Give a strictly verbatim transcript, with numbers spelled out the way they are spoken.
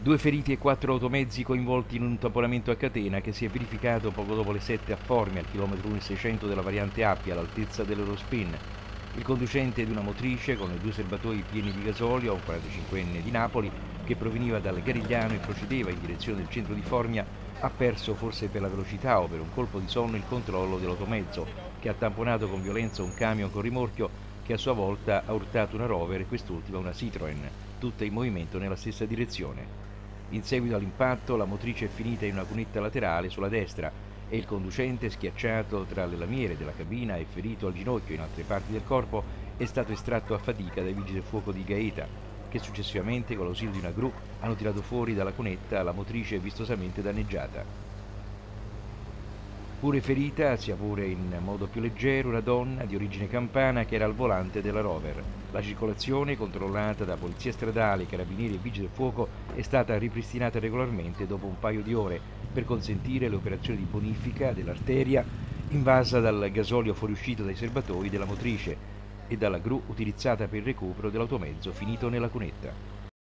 Due feriti e quattro automezzi coinvolti in un tamponamento a catena che si è verificato poco dopo le sette a Formia, al chilometro uno virgola seicento della variante Appia, all'altezza dell'Eurospin. Il conducente di una motrice con i due serbatoi pieni di gasolio, un quarantacinquenne di Napoli, che proveniva dal Garigliano e procedeva in direzione del centro di Formia, ha perso, forse per la velocità o per un colpo di sonno, il controllo dell'automezzo, che ha tamponato con violenza un camion con rimorchio che a sua volta ha urtato una Rover e quest'ultima una Citroën, tutte in movimento nella stessa direzione. In seguito all'impatto la motrice è finita in una cunetta laterale sulla destra e il conducente, schiacciato tra le lamiere della cabina e ferito al ginocchio e in altre parti del corpo, è stato estratto a fatica dai vigili del fuoco di Gaeta, che successivamente, con l'ausilio di una gru, hanno tirato fuori dalla cunetta la motrice vistosamente danneggiata. Pure ferita, sia pure in modo più leggero, una donna di origine campana che era al volante della Rover. La circolazione, controllata da polizia stradale, carabinieri e vigili del fuoco, è stata ripristinata regolarmente dopo un paio di ore per consentire le operazioni di bonifica dell'arteria invasa dal gasolio fuoriuscito dai serbatoi della motrice e dalla gru utilizzata per il recupero dell'automezzo finito nella cunetta.